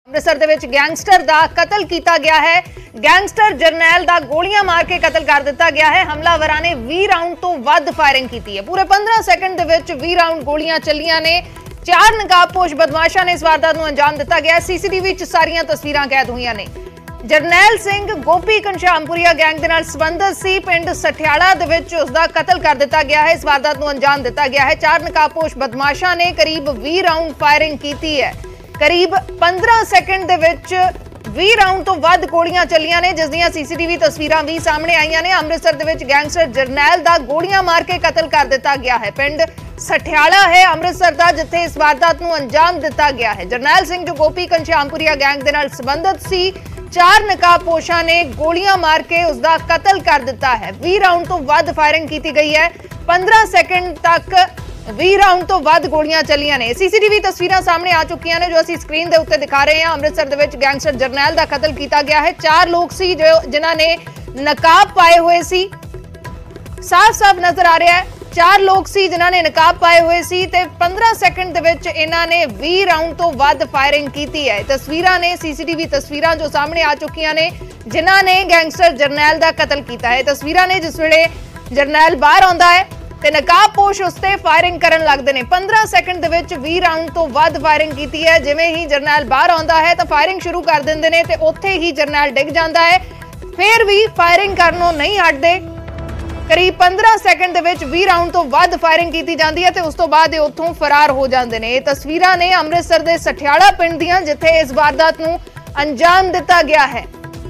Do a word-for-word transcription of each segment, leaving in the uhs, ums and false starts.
ਅੰਮ੍ਰਿਤਸਰ ਦੇ ਵਿੱਚ ਗੈਂਗਸਟਰ ਦਾ ਕਤਲ ਕੀਤਾ ਗਿਆ ਹੈ। ਗੈਂਗਸਟਰ ਜਰਨੈਲ ਦਾ ਗੋਲੀਆਂ ਮਾਰ ਕੇ ਕਤਲ ਕਰ ਦਿੱਤਾ ਗਿਆ ਹੈ। ਹਮਲਾਵਰਾਂ ਨੇ ਵੀਹ ਰਾਉਂਡ ਤੋਂ ਵੱਧ ਫਾਇਰਿੰਗ ਕੀਤੀ ਹੈ। ਪੂਰੇ ਪੰਦਰਾਂ ਸੈਕਿੰਡ ਦੇ ਵਿੱਚ ਵੀਹ ਰਾਉਂਡ ਗੋਲੀਆਂ ਚੱਲੀਆਂ ਨੇ। ਚਾਰ ਨਕਾਬਪੋਸ਼ ਬਦਮਾਸ਼ਾਂ ਨੇ ਇਸ ਵਾਰਦਾਤ ਨੂੰ ਅੰਜਾਮ ਦਿੱਤਾ ਗਿਆ। ਸੀਸੀਟੀਵੀ 'ਚ ਸਾਰੀਆਂ ਤਸਵੀਰਾਂ ਕੈਦ ਹੋਈਆਂ ਨੇ। ਜਰਨੈਲ ਸਿੰਘ ਗੋਪੀ ਘਨਸ਼ਿਆਮਪੁਰੀਆ ਗੈਂਗ ਦੇ ਨਾਲ ਸੰਬੰਧਿਤ ਸੀ। ਪਿੰਡ ਸਠਿਆਲਾ ਦੇ ਵਿੱਚ ਉਸ ਦਾ ਕਤਲ ਕਰ ਦਿੱਤਾ ਗਿਆ ਹੈ। ਇਸ ਵਾਰਦਾਤ ਨੂੰ ਅੰਜਾਮ ਦਿੱਤਾ ਗਿਆ ਹੈ। ਚਾਰ ਨਕਾਬਪੋਸ਼ ਬਦਮਾਸ਼ਾਂ ਨੇ ਕਰੀਬ ਵੀਹ ਰਾਉਂਡ ਫਾਇਰਿੰਗ ਕੀਤੀ ਹੈ। करीब पंद्रह सेकंड ਦੇ ਵਿੱਚ ਵੀਹ ਰਾਉਂਡ ਤੋਂ ਵੱਧ ਗੋਲੀਆਂ ਚੱਲੀਆਂ ਨੇ, ਜਿਸ ਦੀਆਂ ਸੀਸੀਟੀਵੀ ਤਸਵੀਰਾਂ ਵੀ ਸਾਹਮਣੇ ਆਈਆਂ ਨੇ। ਅੰਮ੍ਰਿਤਸਰ ਦੇ ਵਿੱਚ ਗੈਂਗਸਟਰ ਜਰਨੈਲ ਦਾ ਗੋਲੀਆਂ ਮਾਰ ਕੇ ਕਤਲ ਕਰ ਦਿੱਤਾ ਗਿਆ ਹੈ। ਪਿੰਡ ਸਠਿਆਲਾ ਹੈ ਅੰਮ੍ਰਿਤਸਰ ਦਾ, ਜਿੱਥੇ ਇਸ ਵਾਰਦਾਤ ਨੂੰ ਅੰਜਾਮ ਦਿੱਤਾ ਗਿਆ ਹੈ। ਜਰਨੈਲ ਸਿੰਘ ਜੋ ਗੋਪੀ ਘਨਸ਼ਿਆਮਪੁਰੀਆ ਗੈਂਗ ਦੇ ਨਾਲ ਸੰਬੰਧਿਤ ਸੀ, ਚਾਰ ਨਕਾਬਪੋਸ਼ਾਂ ਨੇ ਗੋਲੀਆਂ ਮਾਰ ਕੇ ਉਸ ਦਾ ਕਤਲ ਕਰ ਦਿੱਤਾ ਹੈ। ਵੀਹ ਰਾਉਂਡ ਤੋਂ ਵੱਧ ਫਾਇਰਿੰਗ ਕੀਤੀ ਗਈ ਹੈ। पंद्रह सेकंड तक ਵੀਹ ਰਾਉਂਡ ਤੋਂ ਵੱਧ ਗੋਲੀਆਂ ਚੱਲੀਆਂ ਨੇ। ਸੀਸੀਟੀਵੀ ਤਸਵੀਰਾਂ ਸਾਹਮਣੇ ਆ ਚੁੱਕੀਆਂ ਨੇ, ਜੋ ਅਸੀਂ ਸਕਰੀਨ ਦੇ ਉੱਤੇ ਦਿਖਾ ਰਹੇ ਹਾਂ। ਅੰਮ੍ਰਿਤਸਰ ਦੇ ਵਿੱਚ ਗੈਂਗਸਟਰ ਜਰਨੈਲ ਦਾ ਕਤਲ ਕੀਤਾ ਗਿਆ ਹੈ। ਚਾਰ ਲੋਕ ਸੀ ਜੋ ਜਿਨ੍ਹਾਂ ਨੇ ਨਕਾਬ ਪਾਏ ਹੋਏ ਸੀ। ਸਾਫ਼-ਸਾਫ਼ ਨਜ਼ਰ ਆ ਰਿਹਾ ਹੈ ਚਾਰ ਲੋਕ ਸੀ ਜਿਨ੍ਹਾਂ ਨੇ ਨਕਾਬ ਪਾਏ ਹੋਏ ਸੀ ਤੇ पंद्रह ਸੈਕਿੰਡ ਦੇ ਵਿੱਚ ਇਹਨਾਂ ਨੇ ਵੀਹ ਰਾਉਂਡ ਤੋਂ ਵੱਧ ਫਾਇਰਿੰਗ ਕੀਤੀ ਹੈ। ਤਸਵੀਰਾਂ ਨੇ ਸੀਸੀਟੀਵੀ ਤਸਵੀਰਾਂ ਜੋ ਸਾਹਮਣੇ ਆ ਚੁੱਕੀਆਂ ਨੇ, ਜਿਨ੍ਹਾਂ ਨੇ ਗੈਂਗਸਟਰ ਜਰਨੈਲ ਦਾ ਕਤਲ ਕੀਤਾ ਹੈ। ਤਸਵੀਰਾਂ ਨੇ ਜਿਸ ਵੇਲੇ ਜਰਨੈਲ ਬਾਹਰ ਆਉਂਦਾ ਹੈ ਤੇ ਨਕਾਬਪੋਸ਼ ਉਸ ਤੇ ਫਾਇਰਿੰਗ ਕਰਨ ਲੱਗਦੇ ਨੇ। पंद्रह ਸੈਕਿੰਡ ਦੇ ਵਿੱਚ ਵੀਹ ਰਾਉਂਡ ਤੋਂ ਵੱਧ ਫਾਇਰਿੰਗ ਕੀਤੀ ਹੈ। ਜਿਵੇਂ ਹੀ ਜਰਨੈਲ ਬਾਹਰ ਆਉਂਦਾ ਹੈ ਤਾਂ ਫਾਇਰਿੰਗ ਸ਼ੁਰੂ ਕਰ ਦਿੰਦੇ ਨੇ ਤੇ ਉੱਥੇ ਹੀ ਜਰਨੈਲ ਡਿੱਗ ਜਾਂਦਾ ਹੈ। ਫਿਰ ਵੀ ਫਾਇਰਿੰਗ ਕਰਨੋਂ ਨਹੀਂ ਹਟਦੇ। ਕਰੀਬ पंद्रह ਸੈਕਿੰਡ ਦੇ ਵਿੱਚ ਵੀਹ ਰਾਉਂਡ ਤੋਂ ਵੱਧ ਫਾਇਰਿੰਗ ਕੀਤੀ ਜਾਂਦੀ ਹੈ ਤੇ ਉਸ ਤੋਂ ਬਾਅਦ ਇਹ ਉੱਥੋਂ ਫਰਾਰ ਹੋ ਜਾਂਦੇ ਨੇ। ਇਹ ਤਸਵੀਰਾਂ ਨੇ ਅੰਮ੍ਰਿਤਸਰ ਦੇ ਸਠਿਆਲਾ ਪਿੰਡ ਦੀਆਂ, ਜਿੱਥੇ ਇਸ ਵਾਰਦਾਤ ਨੂੰ ਅੰਜਾਮ ਦਿੱਤਾ ਗਿਆ ਹੈ।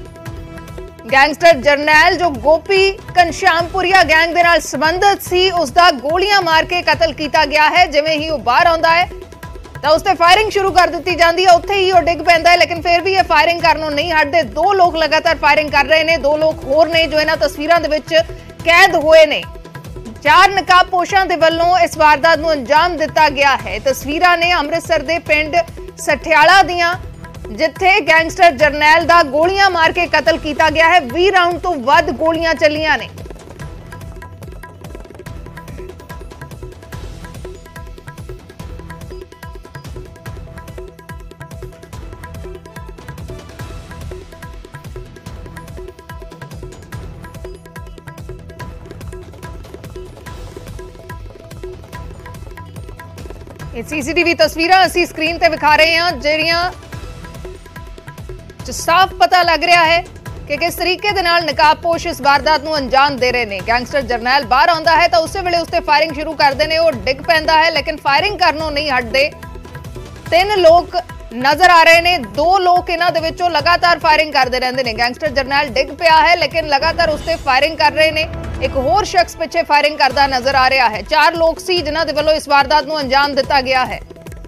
ਗੈਂਗਸਟਰ ਜਰਨੈਲ ਜੋ ਗੋਪੀ ਘਨਸ਼ਿਆਮਪੁਰੀਆ ਗੈਂਗ ਦੇ ਨਾਲ ਸੰਬੰਧਿਤ ਸੀ, ਉਸ ਦਾ ਗੋਲੀਆਂ ਮਾਰ ਕੇ ਕਤਲ ਕੀਤਾ ਗਿਆ ਹੈ। ਜਿਵੇਂ ਹੀ ਉਹ ਬਾਹਰ ਆਉਂਦਾ ਹੈ ਤਾਂ ਉਸ ਤੇ ਫਾਇਰਿੰਗ ਸ਼ੁਰੂ ਕਰ ਦਿੱਤੀ ਜਾਂਦੀ ਹੈ। ਉੱਥੇ ਹੀ ਉਹ ਡਿੱਗ ਪੈਂਦਾ ਹੈ, ਲੇਕਿਨ ਫਿਰ ਵੀ ਇਹ ਫਾਇਰਿੰਗ ਕਰਨੋਂ ਨਹੀਂ ਹਟਦੇ। ਦੋ ਲੋਕ ਲਗਾਤਾਰ ਫਾਇਰਿੰਗ ਕਰ ਰਹੇ ਨੇ। ਦੋ ਲੋਕ ਹੋਰ ਨੇ ਜੋ ਇਹਨਾਂ ਤਸਵੀਰਾਂ ਦੇ ਵਿੱਚ ਕੈਦ ਹੋਏ ਨੇ। ਚਾਰ ਨਕਾਬਪੋਸ਼ਾਂ ਦੇ ਵੱਲੋਂ ਇਸ ਵਾਰਦਾਤ ਨੂੰ ਅੰਜਾਮ ਦਿੱਤਾ ਗਿਆ ਹੈ। ਤਸਵੀਰਾਂ ਨੇ ਅੰਮ੍ਰਿਤਸਰ ਦੇ ਪਿੰਡ ਸਠਿਆਲਾ ਦੀਆਂ, ਜਿੱਥੇ ਗੈਂਗਸਟਰ ਜਰਨੈਲ ਦਾ ਗੋਲੀਆਂ ਮਾਰ ਕੇ ਕਤਲ ਕੀਤਾ ਗਿਆ ਹੈ। ਵੀਹ ਰਾਉਂਡ ਤੋਂ ਵੱਧ ਗੋਲੀਆਂ ਚੱਲੀਆਂ ਨੇ। ਇਹ ਸੀਸੀਟੀਵੀ ਤਸਵੀਰਾਂ ਅਸੀਂ ਸਕਰੀਨ ਤੇ ਵਿਖਾ ਰਹੇ ਹਾਂ, ਜਿਹੜੀਆਂ ਸਾਫ਼ ਪਤਾ ਲੱਗ ਰਿਹਾ ਹੈ ਕਿ ਕਿਸ ਤਰੀਕੇ ਦੇ ਨਾਲ ਨਕਾਬਪੋਸ਼ ਇਸ ਵਾਰਦਾਤ ਨੂੰ ਅੰਜਾਮ ਦੇ ਰਹੇ ਨੇ। ਗੈਂਗਸਟਰ ਜਰਨੈਲ ਬਾਹਰ ਆਉਂਦਾ ਹੈ ਤਾਂ ਉਸੇ ਵੇਲੇ ਉਸ ਤੇ ਫਾਇਰਿੰਗ ਸ਼ੁਰੂ ਕਰਦੇ ਨੇ। ਉਹ ਡਿੱਗ ਪੈਂਦਾ ਹੈ, ਲੇਕਿਨ ਫਾਇਰਿੰਗ ਕਰਨੋਂ ਨਹੀਂ ਹਟਦੇ। ਤਿੰਨ ਲੋਕ ਨਜ਼ਰ ਆ ਰਹੇ ਨੇ। ਦੋ ਲੋਕ ਇਹਨਾਂ ਦੇ ਵਿੱਚੋਂ ਲਗਾਤਾਰ ਫਾਇਰਿੰਗ ਕਰਦੇ ਰਹਿੰਦੇ ਨੇ। ਗੈਂਗਸਟਰ ਜਰਨੈਲ ਡਿੱਗ ਪਿਆ ਹੈ, ਲੇਕਿਨ ਲਗਾਤਾਰ ਉਸ ਤੇ ਫਾਇਰਿੰਗ ਕਰ ਰਹੇ ਨੇ। ਇੱਕ ਹੋਰ ਸ਼ਖਸ ਪਿੱਛੇ ਫਾਇਰਿੰਗ ਕਰਦਾ ਨਜ਼ਰ ਆ ਰਿਹਾ ਹੈ। ਚਾਰ ਲੋਕ ਸੀ ਜਿਨ੍ਹਾਂ ਦੇ ਵੱਲੋਂ ਇਸ ਵਾਰਦਾਤ ਨੂੰ ਅੰਜਾਮ ਦਿੱਤਾ ਗਿਆ ਹੈ।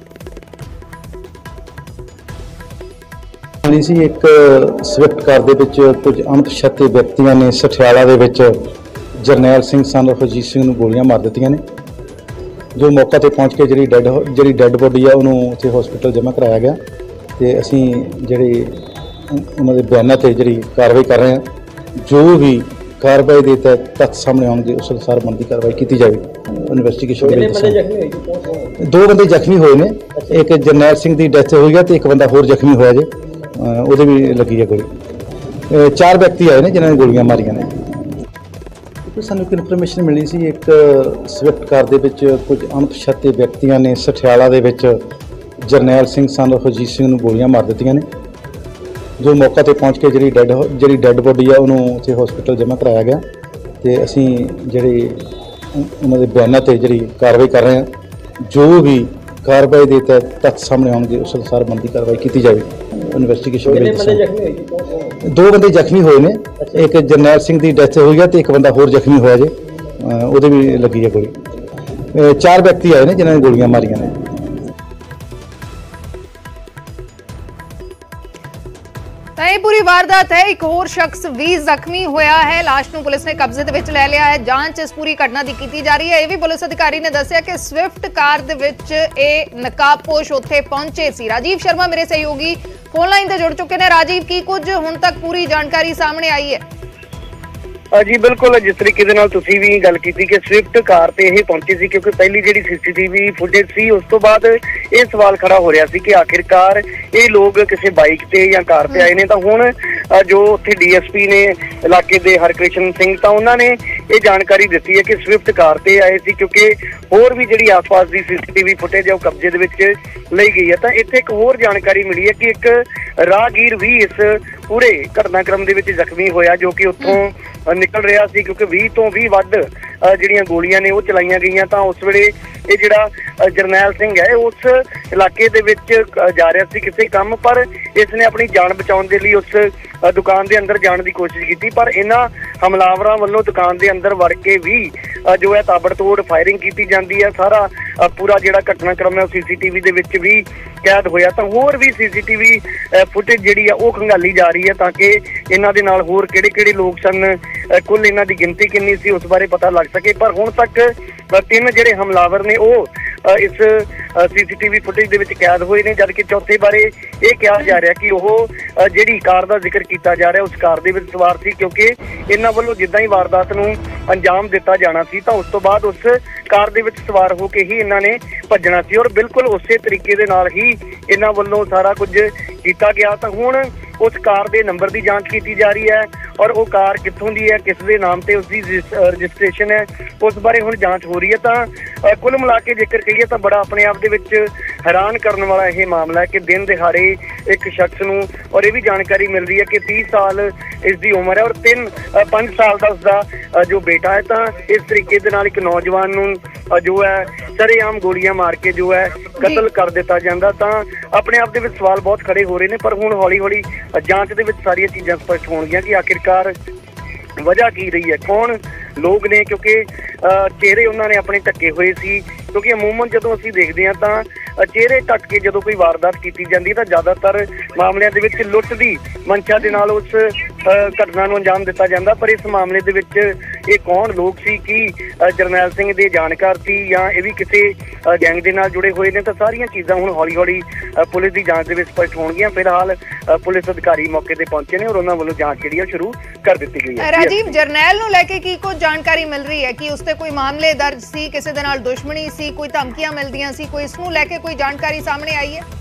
ਸੀ ਇੱਕ ਸਵਿਫਟ ਕਾਰ ਦੇ ਵਿੱਚ ਕੁਝ ਅਣਪਛਾਤੇ ਵਿਅਕਤੀਆਂ ਨੇ ਸਠਿਆਲਾ ਦੇ ਵਿੱਚ ਜਰਨੈਲ ਸਿੰਘ ਸਨ ਆਫ ਅਜੀਤ ਸਿੰਘ ਨੂੰ ਗੋਲੀਆਂ ਮਾਰ ਦਿੱਤੀਆਂ ਨੇ। ਜੋ ਮੌਕਾ ਤੇ ਪਹੁੰਚ ਕੇ ਜਿਹੜੀ ਡੈਡ ਜਿਹੜੀ ਡੈਡ ਬੋਡੀ ਆ ਉਹਨੂੰ ਉੱਥੇ ਹਸਪੀਟਲ ਜਮ੍ਹਾਂ ਕਰਾਇਆ ਗਿਆ ਤੇ ਅਸੀਂ ਜਿਹੜੀ ਉਹਨਾਂ ਦੇ ਬਿਆਨਾਂ ਤੇ ਜਿਹੜੀ ਕਾਰਵਾਈ ਕਰ ਰਹੇ ਹਾਂ। ਜੋ ਵੀ ਕਾਰਵਾਈ ਦੇ ਤੱਥ ਸਾਹਮਣੇ ਆਉਣਗੇ ਉਸ ਅਨੁਸਾਰ ਬਣਦੀ ਕਾਰਵਾਈ ਕੀਤੀ ਜਾਵੇਗੀ। ਇਨਵੈਸਟੀਗੇਸ਼ਨ ਦੇ ਵਿੱਚ ਦੋ ਬੰਦੇ ਜ਼ਖਮੀ ਹੋਏ ਨੇ। ਇੱਕ ਜਰਨੈਲ ਸਿੰਘ ਦੀ ਡੈਥ ਹੋਈ ਹੈ ਤੇ ਇੱਕ ਬੰਦਾ ਹੋਰ ਜ਼ਖਮੀ ਹੋਇਆ ਜੇ, ਉਹਦੇ ਵੀ ਲੱਗੀ ਹੈ ਗੋਲੀ। ਚਾਰ ਵਿਅਕਤੀ ਆਏ ਨੇ ਜਿਨ੍ਹਾਂ ਨੇ ਗੋਲੀਆਂ ਮਾਰੀਆਂ ਨੇ। ਸਾਨੂੰ ਇੱਕ ਇਨਫੋਰਮੇਸ਼ਨ ਮਿਲੀ ਸੀ, ਇੱਕ ਸਵਿਫਟ ਕਾਰ ਦੇ ਵਿੱਚ ਕੁਝ ਅਣਪਛਾਤੇ ਵਿਅਕਤੀਆਂ ਨੇ ਸਠਿਆਲਾ ਦੇ ਵਿੱਚ ਜਰਨੈਲ ਸਿੰਘ ਸਨ ਆਫ ਅਜੀਤ ਸਿੰਘ ਨੂੰ ਗੋਲੀਆਂ ਮਾਰ ਦਿੱਤੀਆਂ ਨੇ। ਜੋ ਮੌਕਾ ਤੇ ਪਹੁੰਚ ਕੇ ਜਿਹੜੀ ਡੈਡ ਜਿਹੜੀ ਡੈਡ ਬੋਡੀ ਆ ਉਹਨੂੰ ਉੱਥੇ ਹਸਪੀਟਲ ਜਮ੍ਹਾਂ ਕਰਾਇਆ ਗਿਆ ਤੇ ਅਸੀਂ ਜਿਹੜੀ ਉਹਨਾਂ ਦੇ ਬਿਆਨਾਂ ਤੇ ਜਿਹੜੀ ਕਾਰਵਾਈ ਕਰ ਰਹੇ ਹਾਂ। ਜੋ ਵੀ ਕਾਰਵਾਈ ਦੇ ਤੱਥ ਸਾਹਮਣੇ ਆਉਣਗੇ ਉਸ ਅਨੁਸਾਰ ਬਣਦੀ ਕਾਰਵਾਈ ਕੀਤੀ ਜਾਵੇਗੀ। ਇਨਵੈਸਟੀਗੇਸ਼ਨ ਦੇ ਵਿੱਚ ਦੋ ਬੰਦੇ ਜ਼ਖਮੀ ਹੋਏ ਨੇ। ਇੱਕ ਜਰਨੈਲ ਸਿੰਘ ਦੀ ਡੈਥ ਹੋਈ ਹੈ ਤੇ ਇੱਕ ਬੰਦਾ ਹੋਰ ਜ਼ਖਮੀ ਹੋਇਆ ਜੇ, ਉਹਦੇ ਵੀ ਲੱਗੀ ਹੈ ਗੋਲੀ। ਚਾਰ ਵਿਅਕਤੀ ਆਏ ਨੇ ਜਿਨ੍ਹਾਂ ਨੇ ਗੋਲੀਆਂ ਮਾਰੀਆਂ ਨੇ। ਤਾਂ ਇਹ ਪੂਰੀ ਵਾਰਦਾਤ ਹੈ। ਇੱਕ ਹੋਰ ਸ਼ਖਸ ਵੀ ਜ਼ਖਮੀ ਹੋਇਆ ਹੈ। ਲਾਸ਼ ਨੂੰ ਪੁਲਿਸ ਨੇ ਕਬਜ਼ੇ ਦੇ ਵਿੱਚ ਲੈ ਲਿਆ ਹੈ। ਜਾਂਚ ਇਸ ਪੂਰੀ ਘਟਨਾ ਦੀ ਕੀਤੀ ਜਾ ਰਹੀ ਹੈ। ਇਹ ਵੀ ਪੁਲਿਸ ਅਧਿਕਾਰੀ ਨੇ ਦੱਸਿਆ ਕਿ ਸਵਿਫਟ ਕਾਰ ਦੇ ਵਿੱਚ ਇਹ ਨਕਾਬਪੋਸ਼ ਉੱਥੇ ਪਹੁੰਚੇ ਸੀ। ਰਾਜੀਵ ਸ਼ਰਮਾ ਮੇਰੇ ਸਹਿਯੋਗੀ ਫੋਨ ਲਾਈਨ ਤੇ ਜੁੜ ਚੁੱਕੇ ਨੇ। ਰਾਜੀਵ, ਕੀ ਕੁਝ ਹੁਣ ਤੱਕ ਪੂਰੀ ਜਾਣਕਾਰੀ ਸਾਹਮਣੇ ਆਈ ਹੈ? जी बिल्कुल, जिस तरीके दे नाल तुसीं भी गल कीती कि स्विफ्ट कार ते ये पहुंची सी, क्योंकि पहली जिहड़ी सीसीटीवी फुटेज सी उस तो बाद ये सवाल खड़ा हो रहा सी कि आखिरकार ये लोग किसी बाइक ते या कार ते आए ने। तां हुण जो उत्थे डीएसपी ने इलाके दे हरकृष्ण सिंह, तां उन्हां ने ये जानकारी दित्ती है कि स्विफ्ट कार ते आए सी, क्योंकि होर भी जिहड़ी आस-पास दी सीसीटीवी फुटेज है वो कब्जे दे विच लई गई है। तां इत्थे एक होर जानकारी मिली है कि एक राहगीर भी इस पूरे घटनाक्रम दे विच जख्मी होया, जो कि उत्थों निकल रहा सी, क्योंकि बीस तो भी वध जिहड़ियां गोलियां ने वो चलाईयां गईयां। तां उस वेले ये जिहड़ा जरनैल सिंह है उस इलाके दे विच जा रहा सी किसी काम, पर इसने अपनी जान बचाउण दे लई उस दुकान दे अंदर जाण दी कोशिश की, पर इन्हां हमलावरां वल्लों दुकान दे अंदर वड़ के भी जो है ताबड़तोड़ फायरिंग की जाती है। सारा पूरा जिहड़ा घटनाक्रम है सीसीटीवी दे विच भी कैद होया। तां होर भी सीसीटीवी फुटेज जिहड़ी है वो खंगाली जा रही है, ताकि इन्हां दे नाल होर किहड़े किहड़े लोग सन, कुल इन्हां दी गिनती किन्नी सी उस बारे पता लग सके। पर हुण तक तीन जिहड़े हमलावर ने वो इस सीसीटीवी फुटेज दे विच कैद होए ने, जबकि चौथे बारे ये कहा जा रहा कि वह जिहड़ी कार का जिक्र किया जा रहा उस कार दे विच सवार सी, क्योंकि इन्हां वल्लों जिद्दां ही वारदात नूं अंजाम दिता जाना सी तां उस तो बाद उस कार दे विच सवार होकर ही इन्हां ने भज्जना सी, और बिल्कुल उसे तरीके दे नाल ही इन्हां वल्लों सारा कुछ किया गया। तां हुण उस कार दे नंबर की जांच की जा रही है, और वो कार कित्थों दी है, किस दे नाम ते उसकी रजिस्ट्रेशन है, उस बारे हुण जांच हो रही है। तां कुल मिला के जेकर कहिए तां बड़ा अपने आप दे विच हैरान करने वाला यह मामला है कि दिन दिहाड़े एक शख्स नूं, और ये भी जानकारी मिल रही है कि तीस साल इसकी उम्र है और तीन पांच साल का उसका जो बेटा है। तां इस तरीके दे नाल एक नौजवान नूं जो है सरेआम गोलियां मार के जो है कतल कर दिता जांदा। तां अपने आप दे विच सवाल बहुत खड़े हो रहे हैं, पर हुण हौली हौली जांच दे विच सारियां चीज़ां स्पष्ट होणगीਆਂ कि आखिरकार वजह की रही है, कौन लोग ने, क्योंकि चेहरे उन्होंने अपने ढके हुए सी। क्योंकि अमूमन जो असीं देखते हैं तो चेहरे ढक के जो कोई वारदात की जाती है तो ज़्यादातर मामलों के लुट की मंशा के नाल उस घटना को अंजाम दिता जाता, पर इस मामले दे विच ये कौन लोग सी कि जरनैल सिंह दे जानकार सी या ये भी किसी गैंग दे नाल जुड़े हुए ने। तो सारियां चीज़ां हुण हौली हौली पुलिस की जांच दे विच स्पष्ट होणगीਆਂ। फिलहाल पुलिस अधिकारी मौके ते पहुंचे ने और उन्हां वल्लों जांच जिहड़ी है शुरू कर दित्ती गई है। राजीव, जरनैल नूं लैके की कुछ जानकारी मिल रही है कि उसते कोई मामले दर्ज सी, किसी दे नाल दुश्मनी सी, कोई धमकियां मिलदियां सी, कोई इसनूं लैके कोई जानकारी सामने आई है?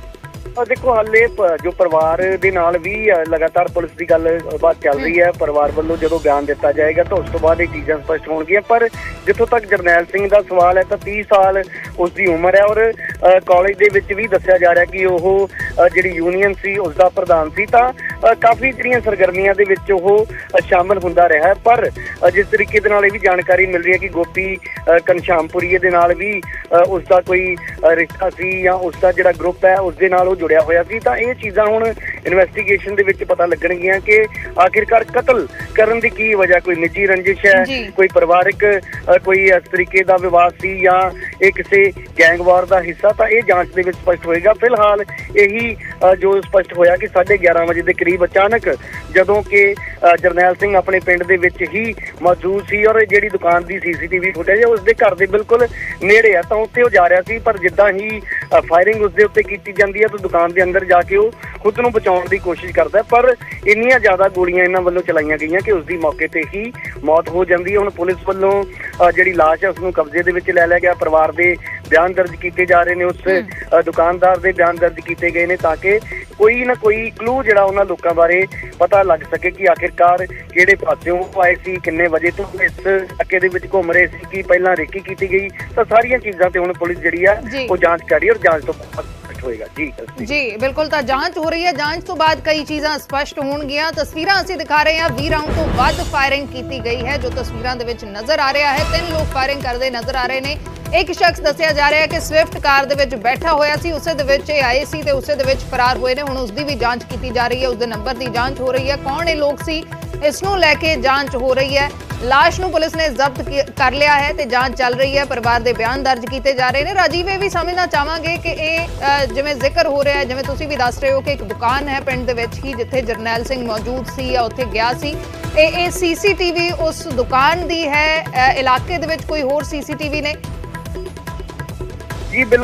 देखो हाले जो परिवार दे नाल भी लगातार पुलिस की गल बात चल रही है, परिवार वालों जो बयान दिता जाएगा तो उस तो बाद ये चीज़ां स्पष्ट होणगीਆਂ। पर जिथों तक जरनैल सिंह का सवाल है तो तीस साल उसकी उम्र है, और कॉलेज दे विच भी दस्सिया जा रहा कि वह जिहड़ी यूनीयन सी उसका प्रधान सी। तां काफ़ी जिहड़ियां सरगर्मियां दे विच वह शामिल हुंदा रहा है। पर जिस तरीके दे नाल ये भी जानकारी मिल रही है कि गोपी घनश्यामपुरीए दे नाल भी उसका कोई रिश्ता सी या उसका जिहड़ा ग्रुप है उस दे नाल जुड़िया होया सी। तां ये चीज़ां हुण इन्वेस्टिगेशन दे विच पता लगणगीਆਂ कि आखिरकार कतल करन दी की वजह, कोई निजी रंजिश है, कोई परिवारिक कोई इस तरीके का विवाद सी या ये किसी गैंगवार का हिस्सा। तां ये जांच दे विच स्पष्ट होएगा। फिलहाल यही जो स्पष्ट होया कि साढ़े ग्यारह बजे के करीब अचानक जदों कि जरनैल सिंह अपने पिंड दे विच ही मौजूद सी और जिहड़ी दुकान की C C T V footage है उसके घर के बिल्कुल नेड़े है, तो उत्थे वो जा रहा सी, पर जिद्दां ही फायरिंग उसके उत्ते की जाती है तो दुकान के अंदर जाके वो खुद नूं बचाउण की कोशिश करता है। पर इन्नियां ज़्यादा गोलियां इन्हां वल्लों चलाईयां गईयां कि उसकी मौके पर ही मौत हो जाती है। हुण पुलिस वल्लों जिहड़ी लाश है उसनूं कब्जे दे विच लै लिया गया, परिवार के बयान दर्ज किए जा रहे हैं, उस दुकानदार के बयान दर्ज किए गए हैं, ताकि कोई ना कोई क्लू जिहड़ा उन्हां लोकां बारे पता लग सके कि आखिरकार किहड़े पासों आए सी, किन्ने वजे तो इस इलाके दे विच घुम रहे सी, कि पहलां रेकी की गई। तो सारियां चीज़ां ते हुण पुलिस जिहड़ी है वो जांच कर रही है और जांच तो स्पष्ट होएगा। जी जी बिल्कुल, तो जांच हो रही है, जांच तो बाद कई चीज़ां स्पष्ट होणगीਆਂ। तस्वीरां ਅਸੀਂ दिखा रहे हैं, ਵੀਹ राउंड तो ਵੱਧ फायरिंग की गई है, जो तस्वीरां दे विच नजर आ रहा है। तीन लोग फायरिंग करते नजर आ रहे हैं। एक शख्स दस्सिया जा रहा है कि स्विफ्ट कार दे विच बैठा होया सी, उसे दे विच आए सी ते उसे दे विच फरार होए ने। हुण उसदी भी जांच की जा रही है, उसके नंबर की जांच हो रही है, कौन ये लोग सी इसनूं लैके जांच हो रही है। लाश नूं पुलिस ने जब्त कर लिया है तो जांच चल रही है, परिवार के बयान दर्ज किए जा रहे हैं। राजीव, ये भी समझना चाहांगे कि ये जिवें जिक्र हो रहा है, जिवें तुसीं भी दस रहे हो कि एक दुकान है पिंड दे विच ही जिथे जरनैल सिंह मौजूद सी या उत्थे गया सी, ये सी सी टी वी उस दुकान की है, इलाके दे विच कोई होर सी सी टी वी ने? जी बिल्कुल,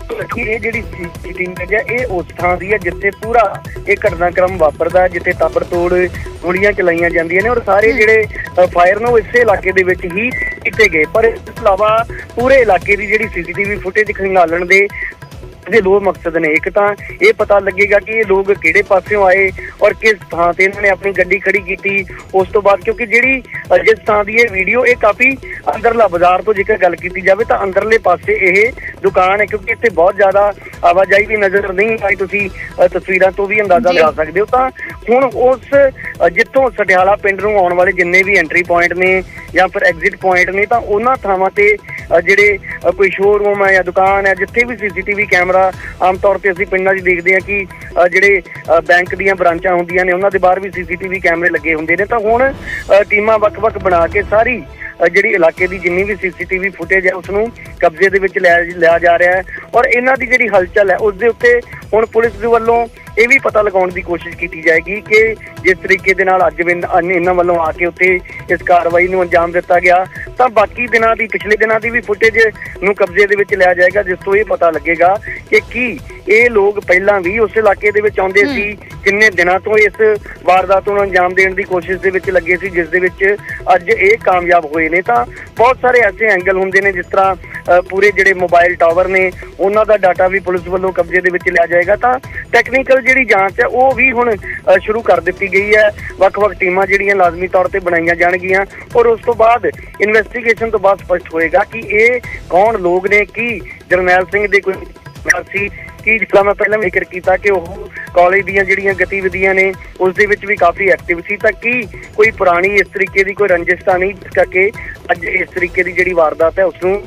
ਇਹ ਜਿਹੜੀ ਸੀਸੀਟੀਵੀ ਹੈ ਇਹ ਉਸ ਥਾਂ ਦੀ ਹੈ ਜਿੱਥੇ ਪੂਰਾ ਇਹ ਘਟਨਾਕ੍ਰਮ ਵਾਪਰਦਾ, ਜਿੱਥੇ ਤਾਬੜਤੋੜ ਗੋਲੀਆਂ ਚਲਾਈਆਂ ਜਾਂਦੀਆਂ ਨੇ ਔਰ ਸਾਰੇ ਜਿਹੜੇ ਫਾਇਰ ਨੇ ਉਹ ਇਸੇ ਇਲਾਕੇ ਦੇ ਵਿੱਚ ਹੀ ਕੀਤੇ ਗਏ। ਪਰ ਇਸ ਤੋਂ ਇਲਾਵਾ ਪੂਰੇ ਇਲਾਕੇ ਦੀ ਜਿਹੜੀ ਸੀਸੀਟੀਵੀ ਫੁਟੇਜ ਖੰਗਾਲਣ ਦੇ ਦੇ ਦੋ ਮਕਸਦ ਨੇ। ਇੱਕ ਤਾਂ ਇਹ ਪਤਾ ਲੱਗੇਗਾ ਕਿ ਇਹ ਲੋਕ ਕਿਹੜੇ ਪਾਸਿਓਂ ਆਏ ਔਰ ਕਿਸ ਥਾਂ ਤੇ ਇਹਨਾਂ ਨੇ ਆਪਣੀ ਗੱਡੀ ਖੜੀ ਕੀਤੀ। ਉਸ ਤੋਂ ਬਾਅਦ ਕਿਉਂਕਿ ਜਿਹੜੀ ਜਿਸ ਥਾਂ ਦੀ ਇਹ ਵੀਡੀਓ ਇਹ ਕਾਫੀ ਅੰਦਰਲਾ ਬਾਜ਼ਾਰ ਤੋਂ ਜੇਕਰ ਗੱਲ ਕੀਤੀ ਜਾਵੇ ਤਾਂ ਅੰਦਰਲੇ ਪਾਸੇ ਇਹ ਦੁਕਾਨ ਹੈ, ਕਿਉਂਕਿ ਇੱਥੇ ਬਹੁਤ ਜ਼ਿਆਦਾ ਆਵਾਜਾਈ ਵੀ ਨਜ਼ਰ ਨਹੀਂ ਆਈ। ਤੁਸੀਂ ਤਸਵੀਰਾਂ ਤੋਂ ਵੀ ਅੰਦਾਜ਼ਾ ਲਗਾ ਸਕਦੇ ਹੋ। ਤਾਂ ਹੁਣ ਉਸ ਜਿੱਥੋਂ ਸਟਿਆਲਾ ਪਿੰਡ ਨੂੰ ਆਉਣ ਵਾਲੇ ਜਿੰਨੇ ਵੀ ਐਂਟਰੀ ਪੁਆਇੰਟ ਨੇ ਜਾਂ ਫਿਰ ਐਗਜ਼ਿਟ ਪੁਆਇੰਟ ਨੇ ਤਾਂ ਉਹਨਾਂ ਥਾਵਾਂ ਤੇ ਜਿਹੜੇ ਕੋਈ ਸ਼ੋਰੂਮ ਹੈ ਜਾਂ ਦੁਕਾਨ ਹੈ ਜਿੱਥੇ ਵੀ ਸੀਸੀਟੀਵੀ ਕੈਮਰਾ ਆਮ ਤੌਰ ਤੇ ਅਸੀਂ ਪਿੰਡਾਂ 'ਚ ਦੇਖਦੇ ਹਾਂ ਕਿ ਜਿਹੜੇ ਬੈਂਕ ਦੀਆਂ ਬ੍ਰਾਂਚਾਂ ਹੁੰਦੀਆਂ ਨੇ ਉਹਨਾਂ ਦੇ ਬਾਹਰ ਵੀ ਸੀਸੀਟੀਵੀ ਕੈਮਰੇ ਲੱਗੇ ਹੁੰਦੇ ਨੇ। ਤਾਂ ਹੁਣ ਟੀਮਾਂ ਵੱਖ-ਵੱਖ ਬਣਾ ਕੇ ਸਾਰੀ ਜਿਹੜੀ ਇਲਾਕੇ ਦੀ ਜਿੰਨੀ ਵੀ ਸੀਸੀਟੀਵੀ ਫੁਟੇਜ ਹੈ ਉਸ ਨੂੰ ਕਬਜ਼ੇ ਦੇ ਵਿੱਚ ਲੈ ਲਿਆ ਜਾ ਰਿਹਾ ਹੈ ਔਰ ਇਹਨਾਂ ਦੀ ਜਿਹੜੀ ਹਲਚਲ ਹੈ ਉਸ ਦੇ ਉੱਤੇ ਹੁਣ ਪੁਲਿਸ ਦੇ ਵੱਲੋਂ ਇਹ ਵੀ ਪਤਾ ਲਗਾਉਣ ਦੀ ਕੋਸ਼ਿਸ਼ ਕੀਤੀ ਜਾਏਗੀ ਕਿ ਜਿਸ ਤਰੀਕੇ ਦੇ ਨਾਲ ਅੱਜ ਇਹਨਾਂ ਵੱਲੋਂ ਆ ਕੇ ਉੱਥੇ ਇਸ ਕਾਰਵਾਈ ਨੂੰ ਅੰਜਾਮ ਦਿੱਤਾ ਗਿਆ ਤਾਂ ਬਾਕੀ ਦਿਨਾਂ ਦੀ ਪਿਛਲੇ ਦਿਨਾਂ ਦੀ ਵੀ ਫੁਟੇਜ ਨੂੰ ਕਬਜ਼ੇ ਦੇ ਵਿੱਚ ਲਿਆ ਜਾਏਗਾ, ਜਿਸ ਤੋਂ ਇਹ ਪਤਾ ਲੱਗੇਗਾ ਕਿ ਕੀ ਇਹ ਲੋਕ ਪਹਿਲਾਂ ਵੀ ਉਸ ਇਲਾਕੇ ਦੇ ਵਿੱਚ ਆਉਂਦੇ ਸੀ, ਕਿੰਨੇ ਦਿਨਾਂ ਤੋਂ ਇਸ ਵਾਰਦਾਤ ਨੂੰ ਅੰਜਾਮ ਦੇਣ ਦੀ ਕੋਸ਼ਿਸ਼ ਦੇ ਵਿੱਚ ਲੱਗੇ ਸੀ ਜਿਸ ਦੇ ਵਿੱਚ ਅੱਜ ਇਹ ਕਾਮਯਾਬ ਹੋਏ ਨੇ। ਤਾਂ ਬਹੁਤ ਸਾਰੇ ਐਸੇ ਐਂਗਲ ਹੁੰਦੇ ਨੇ, ਜਿਸ ਤਰ੍ਹਾਂ ਪੂਰੇ ਜਿਹੜੇ ਮੋਬਾਈਲ ਟਾਵਰ ਨੇ ਉਹਨਾਂ ਦਾ ਡਾਟਾ ਵੀ ਪੁਲਿਸ ਵੱਲੋਂ ਕਬਜ਼ੇ ਦੇ ਵਿੱਚ ਲਿਆ ਜਾਏਗਾ। ਤਾਂ ਟੈਕਨੀਕਲ ਜਿਹੜੀ ਜਾਂਚ ਹੈ ਉਹ ਵੀ ਹੁਣ ਸ਼ੁਰੂ ਕਰ ਦਿੱਤੀ ਗਈ ਹੈ। ਵੱਖ-ਵੱਖ ਟੀਮਾਂ ਜਿਹੜੀਆਂ ਲਾਜ਼ਮੀ ਤੌਰ ਤੇ ਬਣਾਈਆਂ ਜਾਣਗੀਆਂ ਔਰ ਉਸ ਤੋਂ ਬਾਅਦ ਇਨਵੈਸਟੀਗੇਸ਼ਨ ਤੋਂ ਬਾਅਦ ਸਪਸ਼ਟ ਹੋਏਗਾ ਕਿ ਇਹ ਕੌਣ ਲੋਕ ਨੇ, ਕੀ ਜਰਨੈਲ ਸਿੰਘ ਦੇ ਕੋਈ ਸੀ ਕਿ ਜਿੱਦਾਂ ਮੈਂ ਪਹਿਲਾਂ ਜ਼ਿਕਰ ਕੀਤਾ ਕਿ ਉਹ ਕਾਲਜ ਦੀਆਂ ਜਿਹੜੀਆਂ ਗਤੀਵਿਧੀਆਂ ਨੇ ਉਸ ਦੇ ਵਿੱਚ ਵੀ ਕਾਫੀ ਐਕਟਿਵ ਸੀ। ਤਾਂ ਕੀ ਕੋਈ ਪੁਰਾਣੀ ਇਸ ਤਰੀਕੇ ਦੀ ਕੋਈ ਰੰਜਿਸ਼ ਤਾਂ ਨਹੀਂ ਜਿਸ ਕਰਕੇ ਅੱਜ ਇਸ ਤਰੀਕੇ ਦੀ ਜਿਹੜੀ ਵਾਰਦਾਤ ਹੈ ਉਸ ਨੂੰ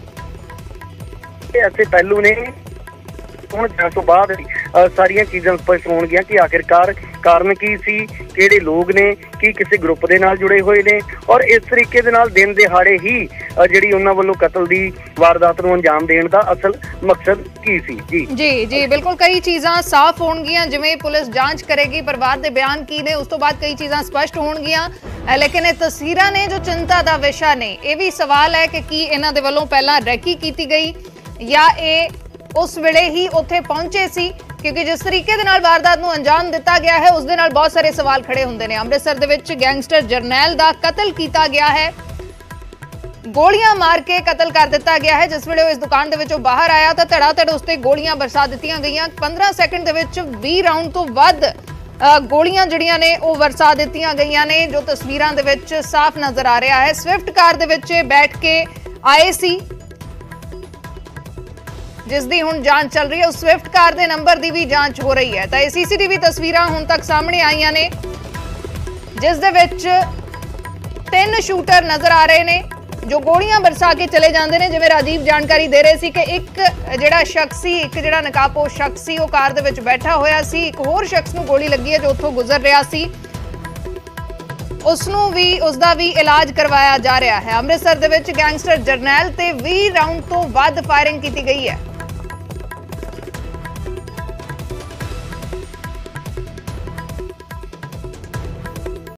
ਐਸੇ ਪਹਿਲੂ ਨੇ। ਹੁਣ ਜਾਂਚ ਤੋਂ ਬਾਅਦ ਸਾਰੀਆਂ ਚੀਜ਼ਾਂ ਸਪਸ਼ਟ ਹੋਣਗੀਆਂ ਕਿ ਆਖਿਰਕਾਰ ਕਾਰਨ ਕੀ ਸੀ, ਕਿਹੜੇ ਲੋਕ ਨੇ, ਕੀ ਕਿਸੇ ਗਰੁੱਪ ਦੇ ਨਾਲ ਜੁੜੇ ਹੋਏ ਨੇ ਔਰ ਇਸ ਤਰੀਕੇ ਦੇ ਨਾਲ ਦਿਨ ਦਿਹਾੜੇ ਹੀ ਜਿਹੜੀ ਉਹਨਾਂ ਵੱਲੋਂ ਕਤਲ ਦੀ ਵਾਰਦਾਤ ਨੂੰ ਅੰਜਾਮ ਦੇਣ ਦਾ ਅਸਲ ਮਕਸਦ ਕੀ ਸੀ। ਜੀ ਜੀ ਜੀ ਬਿਲਕੁਲ, ਕਈ ਚੀਜ਼ਾਂ ਸਾਫ਼ ਹੋਣਗੀਆਂ ਜਿਵੇਂ ਪੁਲਿਸ ਜਾਂਚ ਕਰੇਗੀ, ਪਰਿਵਾਰ ਦੇ ਬਿਆਨ ਕੀ ਨੇ, ਉਸ ਤੋਂ ਬਾਅਦ ਕਈ ਚੀਜ਼ਾਂ ਸਪਸ਼ਟ ਹੋਣਗੀਆਂ। ਲੇਕਿਨ ਇਹ ਤਸਵੀਰਾਂ ਨੇ ਜੋ ਚਿੰਤਾ ਦਾ ਵਿਸ਼ਾ ਨੇ। ਇਹ ਵੀ ਸਵਾਲ ਹੈ ਕਿ ਕੀ ਇਹਨਾਂ ਦੇ ਵੱਲੋਂ ਪਹਿਲਾਂ ਰੈਕੀ ਕੀਤੀ ਗਈ ਜਾਂ ਇਹ ਉਸ ਵੇਲੇ ਹੀ ਉੱਥੇ ਪਹੁੰਚੇ ਸੀ, ਕਿਉਂਕਿ ਜਿਸ ਤਰੀਕੇ ਦੇ ਨਾਲ ਵਾਰਦਾਤ ਨੂੰ ਅੰਜਾਮ ਦਿੱਤਾ ਗਿਆ ਹੈ ਉਸ ਦੇ ਨਾਲ ਬਹੁਤ ਸਾਰੇ ਸਵਾਲ ਖੜੇ ਹੁੰਦੇ ਨੇ। ਅੰਮ੍ਰਿਤਸਰ ਦੇ ਵਿੱਚ ਗੈਂਗਸਟਰ ਜਰਨੈਲ ਦਾ ਕਤਲ ਕੀਤਾ ਗਿਆ ਹੈ, ਗੋਲੀਆਂ ਮਾਰ ਕੇ ਕਤਲ ਕਰ ਦਿੱਤਾ ਗਿਆ ਹੈ। ਜਿਸ ਵੇਲੇ ਉਹ ਇਸ ਦੁਕਾਨ ਦੇ ਵਿੱਚੋਂ ਬਾਹਰ ਆਇਆ ਤਾਂ ਧੜਾ-ਧੜ ਉਸ ਤੇ ਗੋਲੀਆਂ ਬਰਸਾ ਦਿੱਤੀਆਂ ਗਈਆਂ। ਪੰਦਰਾਂ ਸੈਕਿੰਡ ਦੇ ਵਿੱਚ ਵੀਹ ਰਾਉਂਡ ਤੋਂ ਵੱਧ ਗੋਲੀਆਂ ਜਿਹੜੀਆਂ ਨੇ ਉਹ ਵਰਸਾ ਦਿੱਤੀਆਂ ਗਈਆਂ ਨੇ, ਜੋ ਤਸਵੀਰਾਂ ਦੇ ਵਿੱਚ ਸਾਫ਼ ਨਜ਼ਰ ਆ ਰਿਹਾ ਹੈ। ਸਵਿਫਟ ਕਾਰ ਦੇ ਵਿੱਚ ਬੈਠ ਕੇ ਆਏ ਸੀ ਜਿਸ ਦੀ ਹੁਣ ਜਾਂਚ ਚੱਲ ਰਹੀ ਹੈ। ਉਸ ਸਵਿਫਟ ਕਾਰ ਦੇ ਨੰਬਰ ਦੀ ਵੀ ਜਾਂਚ ਹੋ ਰਹੀ ਹੈ। ਤਾਂ ਇਹ ਸੀਸੀਟੀਵੀ ਤਸਵੀਰਾਂ ਹੁਣ ਤੱਕ ਸਾਹਮਣੇ ਆਈਆਂ ਨੇ ਜਿਸ ਦੇ ਵਿੱਚ ਤਿੰਨ ਸ਼ੂਟਰ ਨਜ਼ਰ ਆ ਰਹੇ ਨੇ ਜੋ ਗੋਲੀਆਂ ਬਰਸਾ ਕੇ ਚਲੇ ਜਾਂਦੇ ਨੇ। ਜਿਵੇਂ ਰਾਜੀਵ ਜਾਣਕਾਰੀ ਦੇ ਰਹੇ ਸੀ ਕਿ ਇੱਕ ਜਿਹੜਾ ਸ਼ਖਸ ਸੀ, ਇੱਕ ਜਿਹੜਾ ਨਕਾਬਪੋਸ਼ ਸ਼ਖਸ ਸੀ, ਉਹ ਕਾਰ ਦੇ ਵਿੱਚ ਬੈਠਾ ਹੋਇਆ ਸੀ। ਇੱਕ ਹੋਰ ਸ਼ਖਸ ਨੂੰ ਗੋਲੀ ਲੱਗੀ ਹੈ ਜੋ ਉੱਥੋਂ ਗੁਜ਼ਰ ਰਿਹਾ ਸੀ, ਉਸ ਨੂੰ ਵੀ ਉਸ ਦਾ ਵੀ ਇਲਾਜ ਕਰਵਾਇਆ ਜਾ ਰਿਹਾ ਹੈ। ਅੰਮ੍ਰਿਤਸਰ ਦੇ ਵਿੱਚ ਗੈਂਗਸਟਰ ਜਰਨੈਲ ਤੇ ਵੀਹ ਰਾਉਂਡ ਤੋਂ ਵੱਧ ਫਾਇਰਿੰਗ ਕੀਤੀ ਗਈ ਹੈ।